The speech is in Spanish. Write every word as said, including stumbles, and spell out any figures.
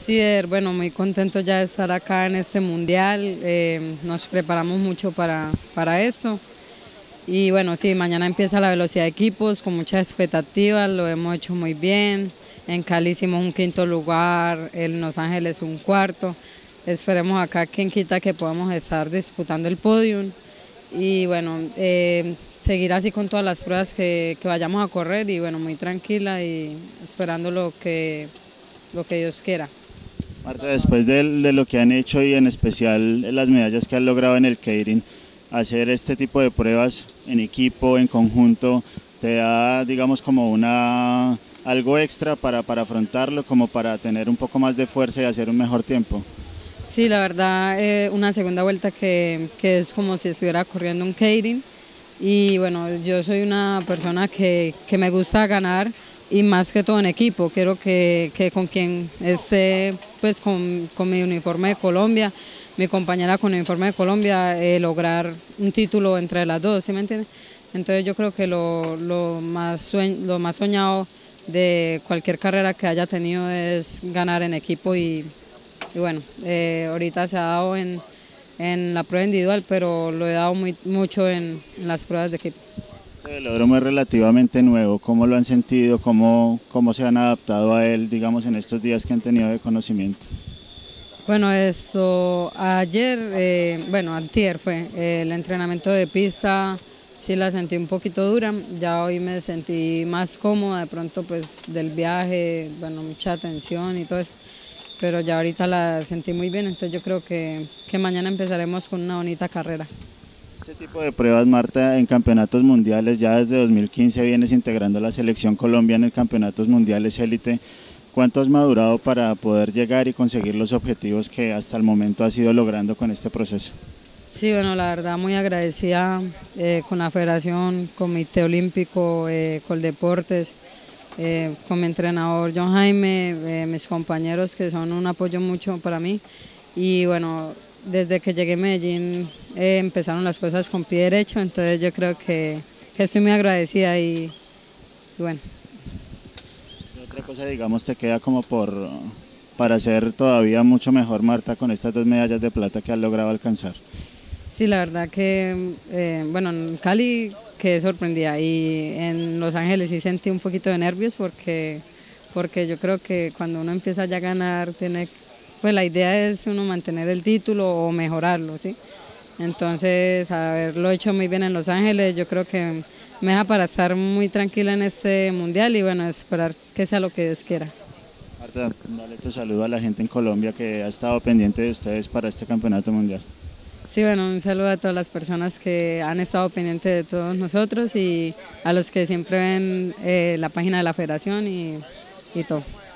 Sí, Er, bueno, muy contento ya de estar acá en este mundial. Eh, nos preparamos mucho para, para esto. Y bueno, sí, mañana empieza la velocidad de equipos con muchas expectativas, lo hemos hecho muy bien. En Cali hicimos un quinto lugar, en Los Ángeles un cuarto. Esperemos acá, quien quita, que podamos estar disputando el podium. Y bueno, eh, seguir así con todas las pruebas que, que vayamos a correr y bueno, muy tranquila y esperando lo que, lo que Dios quiera. Marta, después de, de lo que han hecho y en especial las medallas que han logrado en el Keirin, hacer este tipo de pruebas en equipo, en conjunto, te da, digamos, como una algo extra para, para afrontarlo, como para tener un poco más de fuerza y hacer un mejor tiempo. Sí, la verdad, eh, una segunda vuelta que, que es como si estuviera corriendo un Keirin. Y bueno, yo soy una persona que, que me gusta ganar y más que todo en equipo. Quiero que, que con quien esté, pues con, con mi uniforme de Colombia, mi compañera con el uniforme de Colombia, eh, lograr un título entre las dos, ¿sí me entiendes? Entonces yo creo que lo, lo, más sueñ, lo más soñado de cualquier carrera que haya tenido es ganar en equipo y, y bueno, eh, ahorita se ha dado en, en la prueba individual, pero lo he dado muy, mucho en, en las pruebas de equipo. Este velódromo es relativamente nuevo, ¿cómo lo han sentido? ¿Cómo, cómo se han adaptado a él, digamos, en estos días que han tenido de conocimiento? Bueno, eso ayer, eh, bueno, antier fue, eh, el entrenamiento de pista, sí la sentí un poquito dura, ya hoy me sentí más cómoda, de pronto pues del viaje, bueno, mucha tensión y todo eso, pero ya ahorita la sentí muy bien, entonces yo creo que, que mañana empezaremos con una bonita carrera. Este tipo de pruebas, Marta, en campeonatos mundiales, ya desde dos mil quince vienes integrando la selección Colombia en campeonatos mundiales élite. ¿Cuánto has madurado para poder llegar y conseguir los objetivos que hasta el momento has ido logrando con este proceso? Sí, bueno, la verdad muy agradecida eh, con la Federación, Comité Olímpico, eh, Coldeportes, eh, con mi entrenador John Jaime, eh, mis compañeros que son un apoyo mucho para mí. Y bueno, desde que llegué a Medellín eh, empezaron las cosas con pie derecho, entonces yo creo que, que estoy muy agradecida y, y bueno. ¿Qué otra cosa, digamos, te queda como por para ser todavía mucho mejor, Marta, con estas dos medallas de plata que has logrado alcanzar? Sí, la verdad que, eh, bueno, en Cali quedé sorprendida y en Los Ángeles sí sentí un poquito de nervios porque, porque yo creo que cuando uno empieza ya a ganar, tiene, pues la idea es uno mantener el título o mejorarlo, ¿sí? Entonces, haberlo hecho muy bien en Los Ángeles, yo creo que me deja para estar muy tranquila en este mundial y bueno, esperar que sea lo que Dios quiera. Marta, dale tu saludo a la gente en Colombia que ha estado pendiente de ustedes para este campeonato mundial. Sí, bueno, un saludo a todas las personas que han estado pendientes de todos nosotros y a los que siempre ven eh, la página de la federación y, y todo.